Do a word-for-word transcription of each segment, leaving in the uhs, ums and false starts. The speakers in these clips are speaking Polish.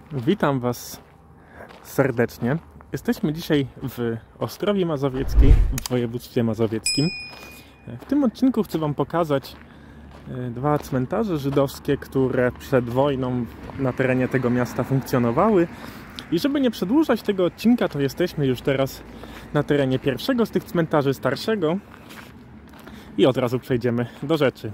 Witam Was serdecznie. Jesteśmy dzisiaj w Ostrowie Mazowieckiej w województwie mazowieckim. W tym odcinku chcę Wam pokazać dwa cmentarze żydowskie, które przed wojną na terenie tego miasta funkcjonowały. I żeby nie przedłużać tego odcinka, to jesteśmy już teraz na terenie pierwszego z tych cmentarzy, starszego. I od razu przejdziemy do rzeczy.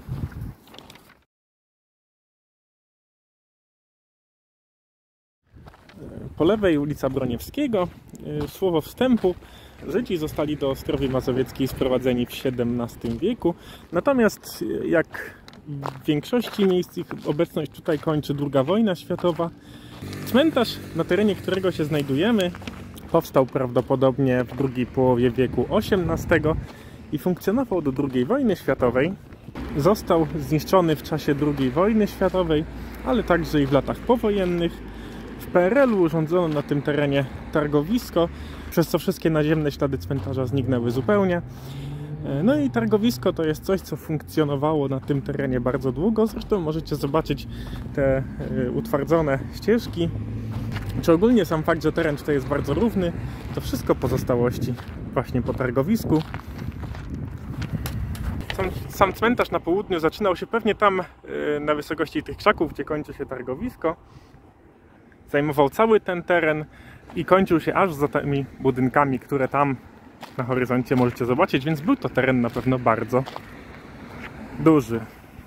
Po lewej ulica Broniewskiego. Słowo wstępu. Żydzi zostali do Ostrowi Mazowieckiej sprowadzeni w siedemnastym wieku. Natomiast jak w większości miejsc ich obecność tutaj kończy druga wojna światowa. Cmentarz, na terenie którego się znajdujemy, powstał prawdopodobnie w drugiej połowie wieku osiemnastego i funkcjonował do drugiej wojny światowej. Został zniszczony w czasie drugiej wojny światowej, ale także i w latach powojennych. W P R L-u urządzono na tym terenie targowisko, przez co wszystkie naziemne ślady cmentarza zniknęły zupełnie. No i targowisko to jest coś, co funkcjonowało na tym terenie bardzo długo. Zresztą możecie zobaczyć te utwardzone ścieżki. Czy ogólnie sam fakt, że teren tutaj jest bardzo równy, to wszystko pozostałości właśnie po targowisku. Sam, sam cmentarz na południu zaczynał się pewnie tam na wysokości tych krzaków, gdzie kończy się targowisko. Zajmował cały ten teren i kończył się aż za tymi budynkami, które tam na horyzoncie możecie zobaczyć, więc był to teren na pewno bardzo duży.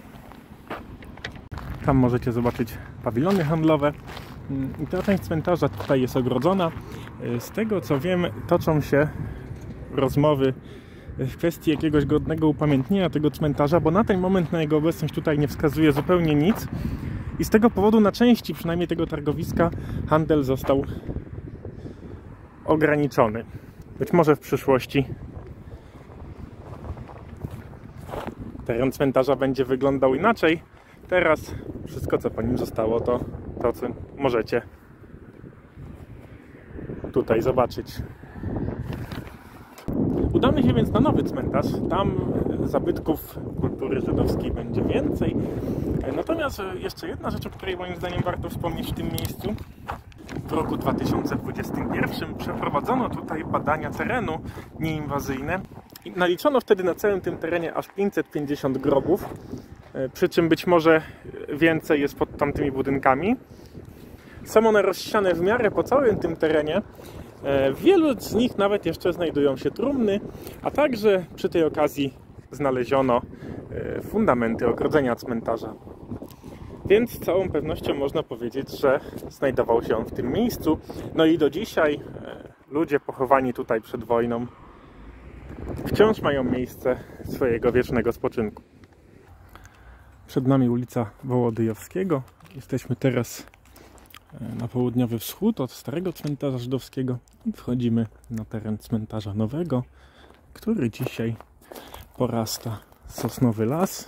Tam możecie zobaczyć pawilony handlowe. I ta część cmentarza tutaj jest ogrodzona. Z tego co wiem, toczą się rozmowy w kwestii jakiegoś godnego upamiętnienia tego cmentarza, bo na ten moment na jego obecność tutaj nie wskazuje zupełnie nic. I z tego powodu na części przynajmniej tego targowiska handel został ograniczony. Być może w przyszłości teren cmentarza będzie wyglądał inaczej. Teraz wszystko, co po nim zostało, to to, co możecie tutaj zobaczyć. Udamy się więc na nowy cmentarz. Tam zabytków kultury żydowskiej będzie więcej. Natomiast jeszcze jedna rzecz, o której moim zdaniem warto wspomnieć w tym miejscu. W roku dwa tysiące dwudziestym pierwszym przeprowadzono tutaj badania terenu nieinwazyjne i naliczono wtedy na całym tym terenie aż pięćset pięćdziesiąt grobów, przy czym być może więcej jest pod tamtymi budynkami. Są one rozsiane w miarę po całym tym terenie. W wielu z nich nawet jeszcze znajdują się trumny, a także przy tej okazji znaleziono fundamenty ogrodzenia cmentarza. Więc z całą pewnością można powiedzieć, że znajdował się on w tym miejscu. No i do dzisiaj ludzie pochowani tutaj przed wojną wciąż mają miejsce swojego wiecznego spoczynku. Przed nami ulica Wołodyjowskiego. Jesteśmy teraz na południowy wschód od starego cmentarza żydowskiego i wchodzimy na teren cmentarza nowego, który dzisiaj porasta sosnowy las.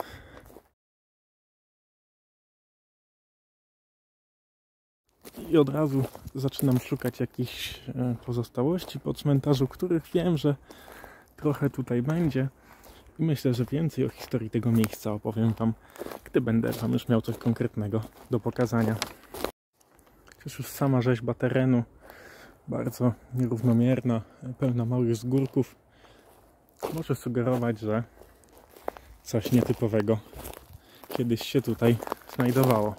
I od razu zaczynam szukać jakichś pozostałości po cmentarzu, których wiem, że trochę tutaj będzie. I myślę, że więcej o historii tego miejsca opowiem Wam, gdy będę Wam już miał coś konkretnego do pokazania. Przecież już sama rzeźba terenu bardzo nierównomierna, pełna małych zgórków, może sugerować, że coś nietypowego kiedyś się tutaj znajdowało.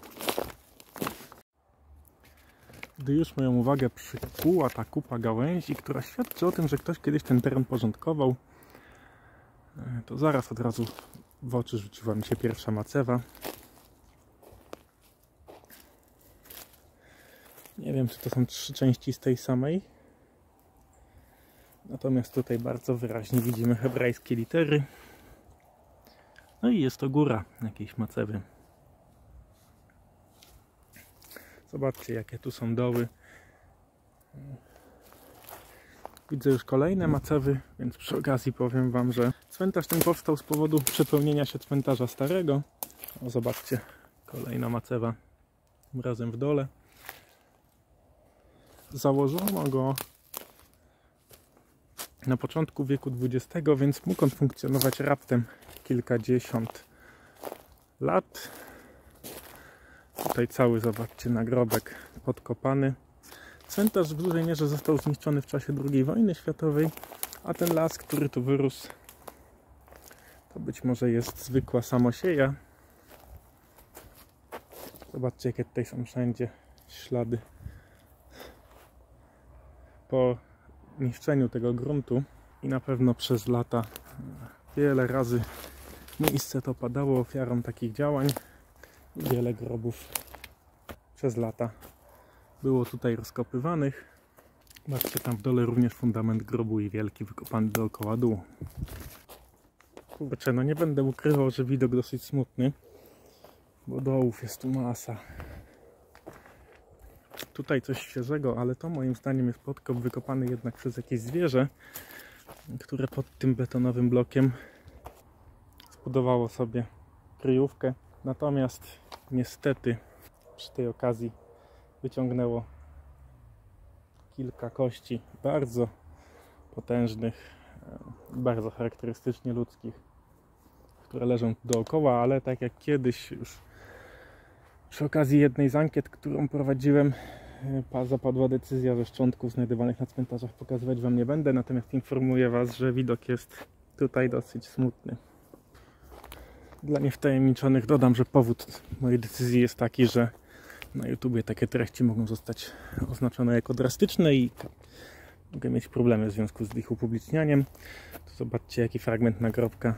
Gdy już moją uwagę przykuła ta kupa gałęzi, która świadczy o tym, że ktoś kiedyś ten teren porządkował, to zaraz od razu w oczy rzuciła mi się pierwsza macewa. Nie wiem, czy to są trzy części z tej samej. Natomiast tutaj bardzo wyraźnie widzimy hebrajskie litery. No i jest to góra jakiejś macewy. Zobaczcie, jakie tu są doły. Widzę już kolejne macewy, więc przy okazji powiem Wam, że cmentarz ten powstał z powodu przepełnienia się cmentarza starego. O, zobaczcie, kolejna macewa, tym razem w dole. Założono go na początku wieku dwudziestego, więc mógł on funkcjonować raptem kilkadziesiąt lat. Tutaj cały, zobaczcie, nagrobek podkopany. Cmentarz w dużej mierze został zniszczony w czasie drugiej wojny światowej, a ten las, który tu wyrósł, to być może jest zwykła samosieja. Zobaczcie, jakie tutaj są wszędzie ślady po niszczeniu tego gruntu i na pewno przez lata wiele razy miejsce to padało ofiarą takich działań. Wiele grobów przez lata było tutaj rozkopywanych. Zobaczcie, tam w dole również fundament grobu i wielki wykopany dookoła dół. Kurczę, no nie będę ukrywał, że widok dosyć smutny, bo dołów jest tu masa. Tutaj coś świeżego, ale to moim zdaniem jest podkop wykopany jednak przez jakieś zwierzę, które pod tym betonowym blokiem zbudowało sobie kryjówkę. Natomiast niestety przy tej okazji wyciągnęło kilka kości bardzo potężnych, bardzo charakterystycznie ludzkich, które leżą dookoła, ale tak jak kiedyś już przy okazji jednej z ankiet, którą prowadziłem, zapadła decyzja, że szczątków znajdowanych na cmentarzach pokazywać wam nie będę, natomiast informuję was, że widok jest tutaj dosyć smutny. Dla niewtajemniczonych dodam, że powód mojej decyzji jest taki, że na YouTubie takie treści mogą zostać oznaczone jako drastyczne i mogę mieć problemy w związku z ich upublicznianiem. To zobaczcie, jaki fragment nagrobka.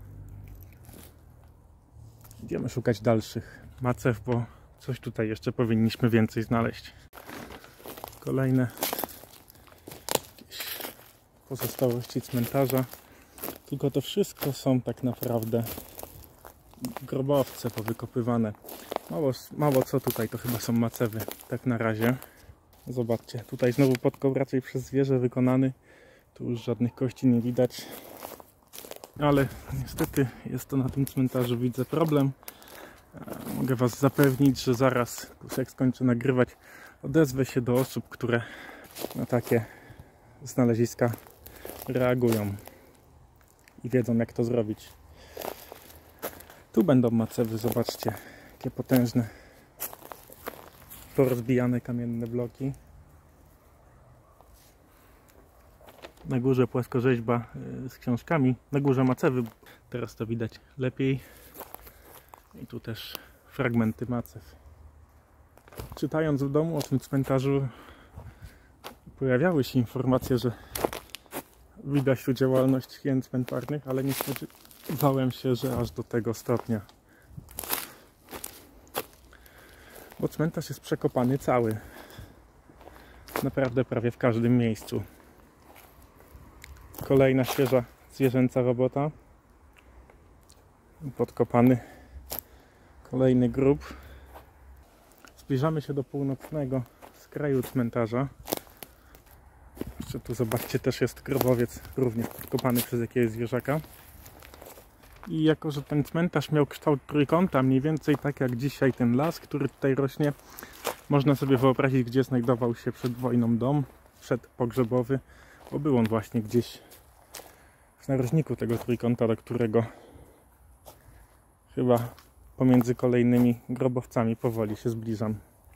Idziemy szukać dalszych macew, bo coś tutaj jeszcze powinniśmy więcej znaleźć. Kolejne jakieś pozostałości cmentarza. Tylko to wszystko są tak naprawdę grobowce powykopywane. Mało, mało co tutaj, to chyba są macewy, tak na razie. Zobaczcie, tutaj znowu podkop raczej przez zwierzę wykonany. Tu już żadnych kości nie widać. Ale niestety jest to na tym cmentarzu, widzę, problem. Mogę was zapewnić, że zaraz, jak skończę nagrywać, odezwę się do osób, które na takie znaleziska reagują i wiedzą, jak to zrobić. Tu będą macewy, zobaczcie, jakie potężne porozbijane kamienne bloki. Na górze płaskorzeźba z książkami, na górze macewy, teraz to widać lepiej. I tu też fragmenty macew. Czytając w domu o tym cmentarzu, pojawiały się informacje, że widać tu działalność hien cmentarnych, ale nie spodziewałem się, że aż do tego stopnia. Bo cmentarz jest przekopany cały. Naprawdę prawie w każdym miejscu. Kolejna świeża zwierzęca robota. Podkopany kolejny grób. Zbliżamy się do północnego skraju cmentarza. Jeszcze tu zobaczcie, też jest grobowiec, również podkopany przez jakiegoś zwierzaka. I jako że ten cmentarz miał kształt trójkąta, mniej więcej tak jak dzisiaj ten las, który tutaj rośnie, można sobie wyobrazić, gdzie znajdował się przed wojną dom, przedpogrzebowy, bo był on właśnie gdzieś w narożniku tego trójkąta, do którego chyba pomiędzy kolejnymi grobowcami powoli się zbliżam.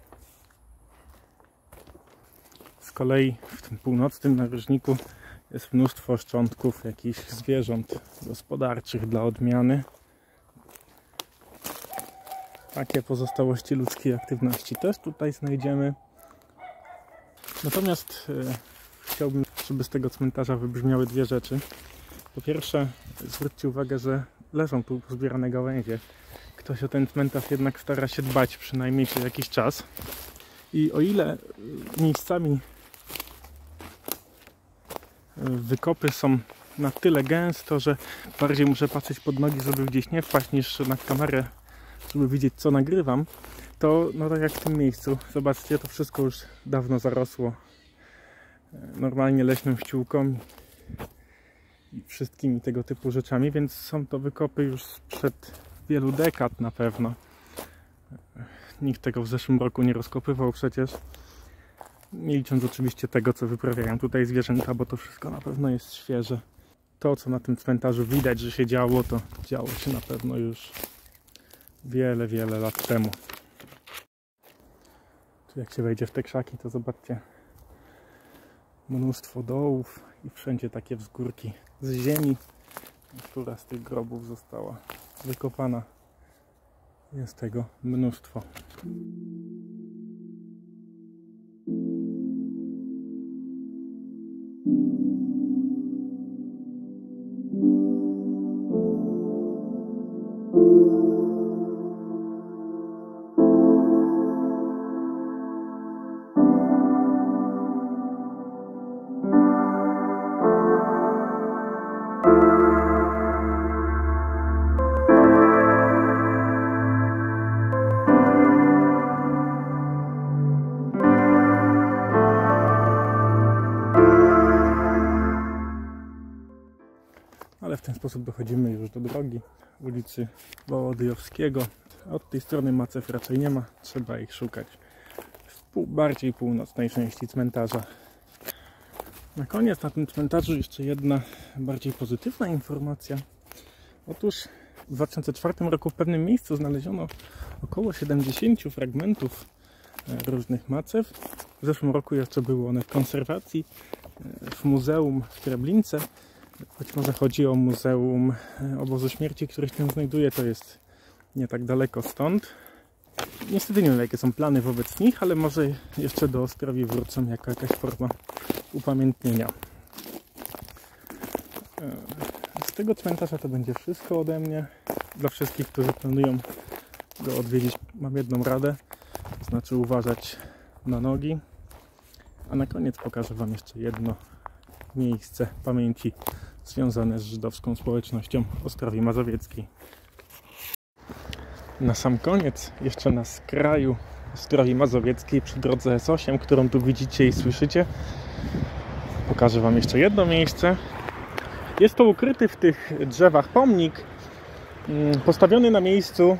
Z kolei w tym północnym narożniku jest mnóstwo szczątków jakichś zwierząt gospodarczych dla odmiany. Takie pozostałości ludzkiej aktywności też tutaj znajdziemy. Natomiast e, chciałbym, żeby z tego cmentarza wybrzmiały dwie rzeczy. Po pierwsze, zwróćcie uwagę, że leżą tu pozbierane gałęzie. Ktoś o ten cmentarz jednak stara się dbać, przynajmniej przez jakiś czas. I o ile miejscami wykopy są na tyle gęsto, że bardziej muszę patrzeć pod nogi, żeby gdzieś nie wpaść, niż na kamerę, żeby widzieć, co nagrywam, to no tak jak w tym miejscu, zobaczcie, to wszystko już dawno zarosło normalnie leśną ściółką i wszystkimi tego typu rzeczami, więc są to wykopy już sprzed wielu dekad na pewno. Nikt tego w zeszłym roku nie rozkopywał przecież. Nie licząc oczywiście tego, co wyprawiają tutaj zwierzęta, bo to wszystko na pewno jest świeże. To, co na tym cmentarzu widać, że się działo, to działo się na pewno już wiele, wiele lat temu. Tu jak się wejdzie w te krzaki, to zobaczcie, mnóstwo dołów i wszędzie takie wzgórki z ziemi, która z tych grobów została wykopana. Jest tego mnóstwo. Ale w ten sposób dochodzimy już do drogi ulicy Wołodyjowskiego. Od tej strony macew raczej nie ma, trzeba ich szukać w pół, bardziej północnej części cmentarza. Na koniec na tym cmentarzu jeszcze jedna bardziej pozytywna informacja. Otóż w dwa tysiące czwartym roku w pewnym miejscu znaleziono około siedemdziesiąt fragmentów różnych macew. W zeszłym roku jeszcze były one w konserwacji w muzeum w Treblince. Być może chodzi o Muzeum Obozu Śmierci, które się tam znajduje, to jest nie tak daleko stąd. Niestety nie wiem, jakie są plany wobec nich, ale może jeszcze do Ostrowi wrócą jako jakaś forma upamiętnienia. Z tego cmentarza to będzie wszystko ode mnie. Dla wszystkich, którzy planują go odwiedzić, mam jedną radę, to znaczy uważać na nogi. A na koniec pokażę Wam jeszcze jedno miejsce pamięci związane z żydowską społecznością Ostrowi Mazowieckiej. Na sam koniec, jeszcze na skraju Ostrowi Mazowieckiej przy drodze S osiem, którą tu widzicie i słyszycie, pokażę Wam jeszcze jedno miejsce. Jest to ukryty w tych drzewach pomnik postawiony na miejscu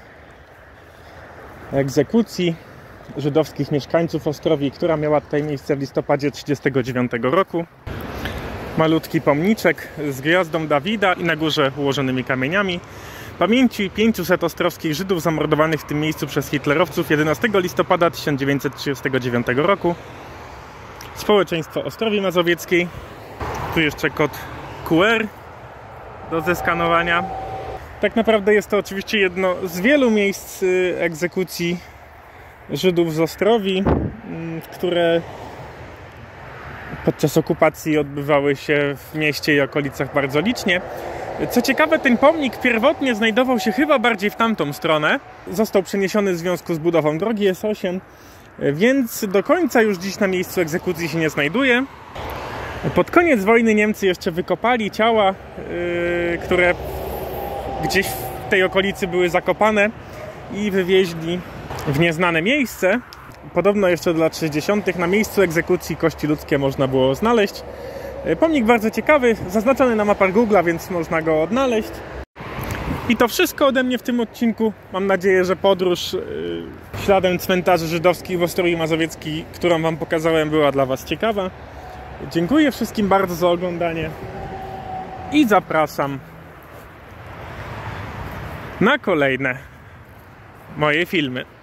egzekucji żydowskich mieszkańców Ostrowi, która miała tutaj miejsce w listopadzie tysiąc dziewięćset trzydziestego dziewiątego roku. Malutki pomniczek z gwiazdą Dawida i na górze ułożonymi kamieniami pamięci pięciuset ostrowskich Żydów zamordowanych w tym miejscu przez hitlerowców jedenastego listopada tysiąc dziewięćset trzydziestego dziewiątego roku. Społeczeństwo Ostrowi Mazowieckiej. Tu jeszcze kod Q R do zeskanowania. Tak naprawdę jest to oczywiście jedno z wielu miejsc egzekucji Żydów z Ostrowi, które podczas okupacji odbywały się w mieście i okolicach bardzo licznie. Co ciekawe, ten pomnik pierwotnie znajdował się chyba bardziej w tamtą stronę. Został przeniesiony w związku z budową drogi S osiem, więc do końca już dziś na miejscu egzekucji się nie znajduje. Pod koniec wojny Niemcy jeszcze wykopali ciała, yy, które gdzieś w tej okolicy były zakopane i wywieźli w nieznane miejsce. Podobno jeszcze do lat sześćdziesiątych na miejscu egzekucji kości ludzkie można było znaleźć. Pomnik bardzo ciekawy, zaznaczony na mapach Google'a, więc można go odnaleźć. I to wszystko ode mnie w tym odcinku. Mam nadzieję, że podróż yy, śladem cmentarzy żydowskich w Ostrowi Mazowieckiej, którą Wam pokazałem, była dla Was ciekawa. Dziękuję wszystkim bardzo za oglądanie i zapraszam na kolejne moje filmy.